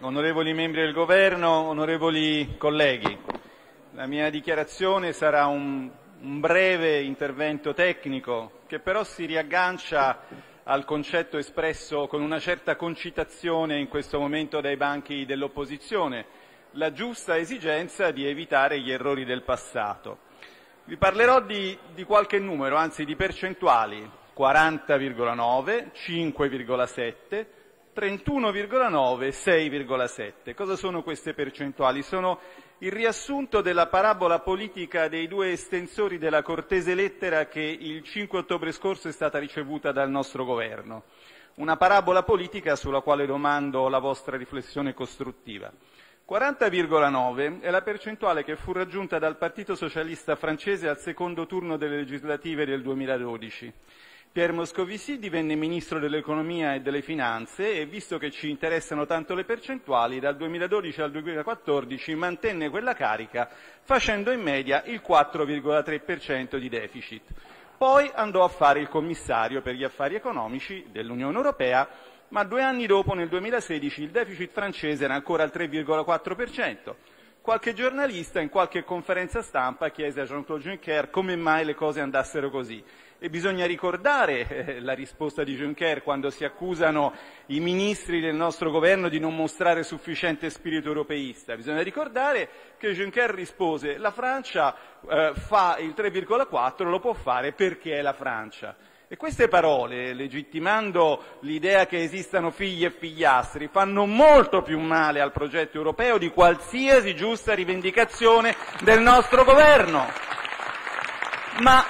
onorevoli membri del Governo, onorevoli colleghi, la mia dichiarazione sarà un breve intervento tecnico che però si riaggancia al concetto espresso con una certa concitazione in questo momento dai banchi dell'opposizione, la giusta esigenza di evitare gli errori del passato. Vi parlerò di qualche numero, anzi di percentuali: 40,9, 5,7, 31,9, 6,7. Cosa sono queste percentuali? Sono il riassunto della parabola politica dei due estensori della cortese lettera che il 5 ottobre scorso è stata ricevuta dal nostro Governo. Una parabola politica sulla quale domando la vostra riflessione costruttiva. 40,9 è la percentuale che fu raggiunta dal Partito Socialista francese al secondo turno delle legislative del 2012. Pierre Moscovici divenne Ministro dell'Economia e delle Finanze e, visto che ci interessano tanto le percentuali, dal 2012 al 2014 mantenne quella carica facendo in media il 4,3% di deficit. Poi andò a fare il commissario per gli affari economici dell'Unione Europea, ma 2 anni dopo, nel 2016, il deficit francese era ancora al 3,4%. Qualche giornalista in qualche conferenza stampa chiese a Jean-Claude Juncker come mai le cose andassero così. E bisogna ricordare la risposta di Juncker quando si accusano i ministri del nostro governo di non mostrare sufficiente spirito europeista. Bisogna ricordare che Juncker rispose: la Francia fa il 3,4, lo può fare perché è la Francia. E queste parole, legittimando l'idea che esistano figli e figliastri, fanno molto più male al progetto europeo di qualsiasi giusta rivendicazione del nostro governo. Ma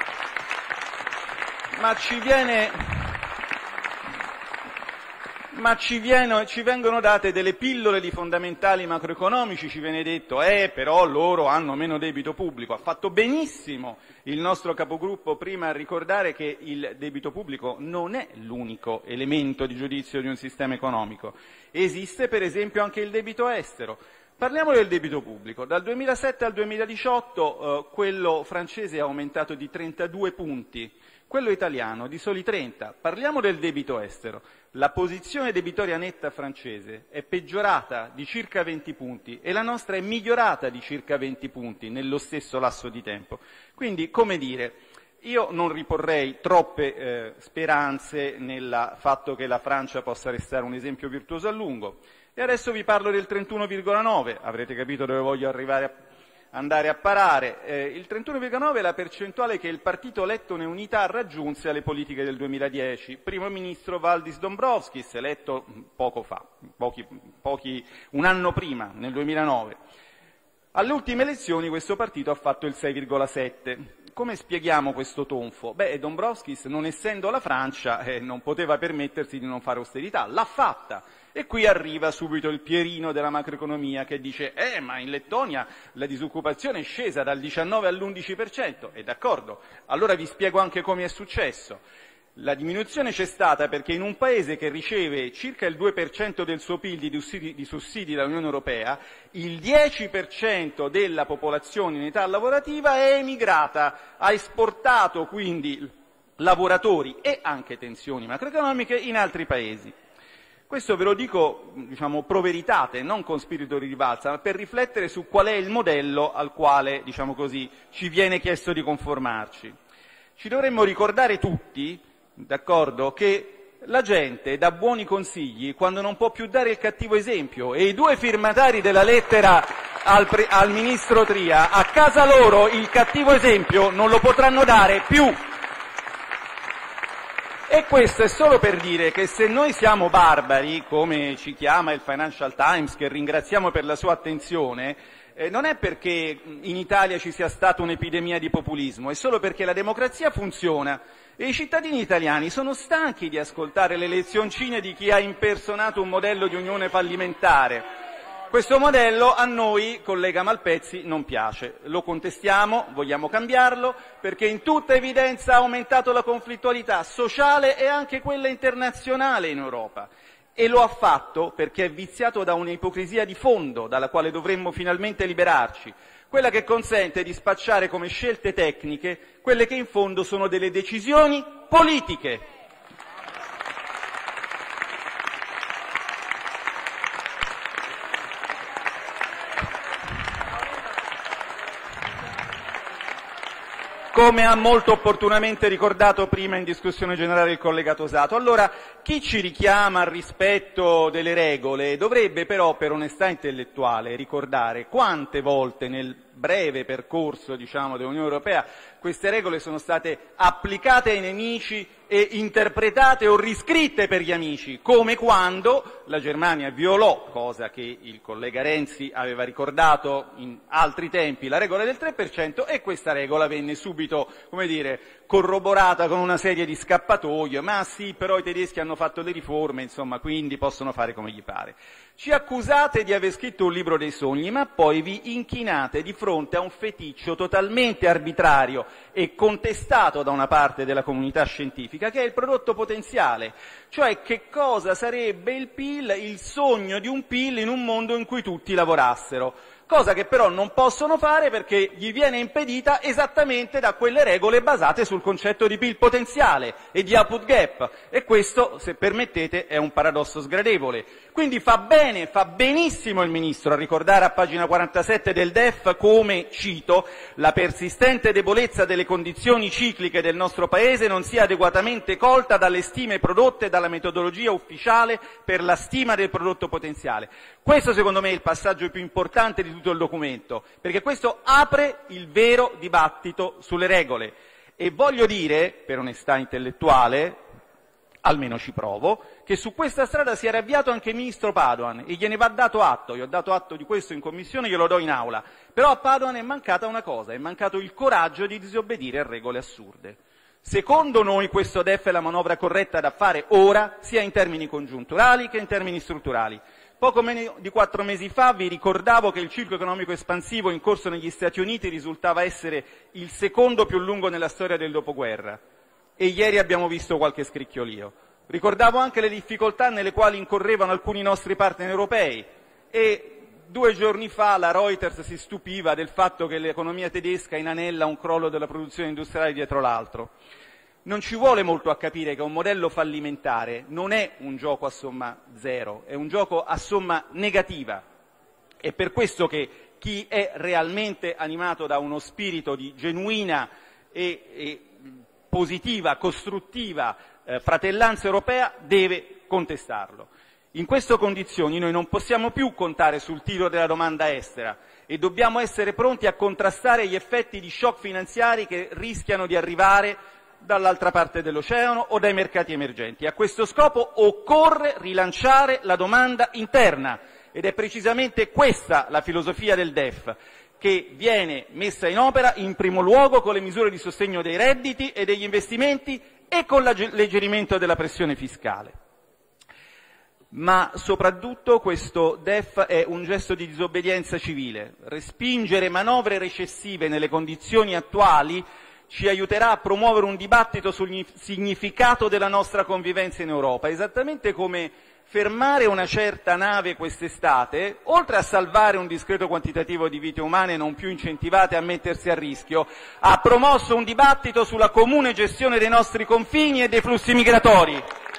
ci vengono date delle pillole di fondamentali macroeconomici, ci viene detto però loro hanno meno debito pubblico. Ha fatto benissimo il nostro capogruppo prima a ricordare che il debito pubblico non è l'unico elemento di giudizio di un sistema economico. Esiste per esempio anche il debito estero. Parliamo del debito pubblico. Dal 2007 al 2018 quello francese è aumentato di 32 punti. Quello italiano di soli 30. Parliamo del debito estero. La posizione debitoria netta francese è peggiorata di circa 20 punti e la nostra è migliorata di circa 20 punti nello stesso lasso di tempo. Quindi, come dire, io non riporrei troppe speranze nel fatto che la Francia possa restare un esempio virtuoso a lungo. E adesso vi parlo del 31,9, avrete capito dove voglio andare a parare. Il 31,9 è la percentuale che il partito Lettone Unità raggiunse alle politiche del 2010. Primo ministro Valdis Dombrovskis, eletto poco fa, un anno prima, nel 2009. Alle ultime elezioni questo partito ha fatto il 6,7. Come spieghiamo questo tonfo? Dombrovskis, non essendo la Francia, non poteva permettersi di non fare austerità, l'ha fatta. E qui arriva subito il Pierino della macroeconomia che dice ma in Lettonia la disoccupazione è scesa dal 19 all'11%. E d'accordo, allora vi spiego anche come è successo. La diminuzione c'è stata perché in un paese che riceve circa il 2% del suo PIL di sussidi dall'Unione Europea, il 10% della popolazione in età lavorativa è emigrata, ha esportato quindi lavoratori e anche tensioni macroeconomiche in altri paesi. Questo ve lo dico, pro veritate, non con spirito di rivalsa, ma per riflettere su qual è il modello al quale, ci viene chiesto di conformarci. Ci dovremmo ricordare tutti, d'accordo, che la gente dà buoni consigli quando non può più dare il cattivo esempio e i 2 firmatari della lettera al ministro Tria a casa loro il cattivo esempio non lo potranno dare più. E questo è solo per dire che se noi siamo barbari, come ci chiama il Financial Times, che ringraziamo per la sua attenzione, non è perché in Italia ci sia stata un'epidemia di populismo, è solo perché la democrazia funziona e i cittadini italiani sono stanchi di ascoltare le lezioncine di chi ha impersonato un modello di unione fallimentare. Questo modello a noi, collega Malpezzi, non piace. Lo contestiamo, vogliamo cambiarlo, perché in tutta evidenza ha aumentato la conflittualità sociale e anche quella internazionale in Europa. E lo ha fatto perché è viziato da un'ipocrisia di fondo, dalla quale dovremmo finalmente liberarci, quella che consente di spacciare come scelte tecniche quelle che in fondo sono delle decisioni politiche. come ha molto opportunamente ricordato prima in discussione generale il collega Tosato. Allora, chi ci richiama al rispetto delle regole dovrebbe però, per onestà intellettuale, ricordare quante volte nel breve percorso, dell'Unione Europea queste regole sono state applicate ai nemici e interpretate o riscritte per gli amici, come quando la Germania violò, cosa che il collega Renzi aveva ricordato in altri tempi, la regola del 3%, e questa regola venne subito, corroborata con una serie di scappatoie. Ma sì, però i tedeschi hanno fatto le riforme, insomma, quindi possono fare come gli pare. Ci accusate di aver scritto un libro dei sogni, ma poi vi inchinate di fronte a un feticcio totalmente arbitrario e contestato da una parte della comunità scientifica, che è il prodotto potenziale. Cioè, che cosa sarebbe il PIL, il sogno di un PIL in un mondo in cui tutti lavorassero. Cosa che però non possono fare perché gli viene impedita esattamente da quelle regole basate sul concetto di PIL potenziale e di output gap, e questo, se permettete, è un paradosso sgradevole. Quindi fa benissimo il Ministro a ricordare a pagina 47 del DEF come, cito, la persistente debolezza delle condizioni cicliche del nostro Paese non sia adeguatamente colta dalle stime prodotte dalla metodologia ufficiale per la stima del prodotto potenziale. Questo secondo me è il passaggio più importante di tutto il documento, perché questo apre il vero dibattito sulle regole. E voglio dire, per onestà intellettuale, almeno ci provo, che su questa strada si era avviato anche il ministro Padoan e gliene va dato atto. Io ho dato atto di questo in commissione, glielo do in aula. Però a Padoan è mancata una cosa, è mancato il coraggio di disobbedire a regole assurde. Secondo noi questo DEF è la manovra corretta da fare ora, sia in termini congiunturali che in termini strutturali. Poco meno di 4 mesi fa vi ricordavo che il ciclo economico espansivo in corso negli Stati Uniti risultava essere il secondo più lungo nella storia del dopoguerra, e ieri abbiamo visto qualche scricchiolio. Ricordavo anche le difficoltà nelle quali incorrevano alcuni nostri partner europei, e 2 giorni fa la Reuters si stupiva del fatto che l'economia tedesca inanella un crollo della produzione industriale dietro l'altro. Non ci vuole molto a capire che un modello fallimentare non è un gioco a somma zero, è un gioco a somma negativa. È per questo che chi è realmente animato da uno spirito di genuina e positiva, costruttiva fratellanza europea deve contestarlo. In queste condizioni noi non possiamo più contare sul tiro della domanda estera e dobbiamo essere pronti a contrastare gli effetti di shock finanziari che rischiano di arrivare dall'altra parte dell'oceano o dai mercati emergenti. A questo scopo occorre rilanciare la domanda interna, ed è precisamente questa la filosofia del DEF, che viene messa in opera in primo luogo con le misure di sostegno dei redditi e degli investimenti e con l'alleggerimento della pressione fiscale. Ma soprattutto questo DEF è un gesto di disobbedienza civile. Respingere manovre recessive nelle condizioni attuali ci aiuterà a promuovere un dibattito sul significato della nostra convivenza in Europa, esattamente come fermare una certa nave quest'estate, oltre a salvare un discreto quantitativo di vite umane non più incentivate a mettersi a rischio, ha promosso un dibattito sulla comune gestione dei nostri confini e dei flussi migratori.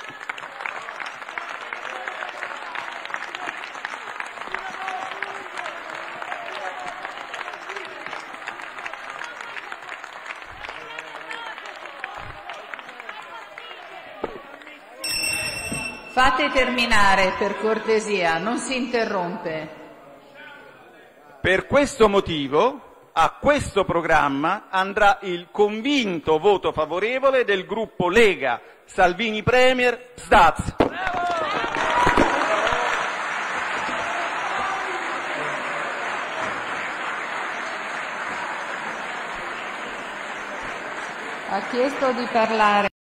Fate terminare, per cortesia, non si interrompe. Per questo motivo, a questo programma andrà il convinto voto favorevole del gruppo Lega Salvini Premier Staz. Ha chiesto di parlare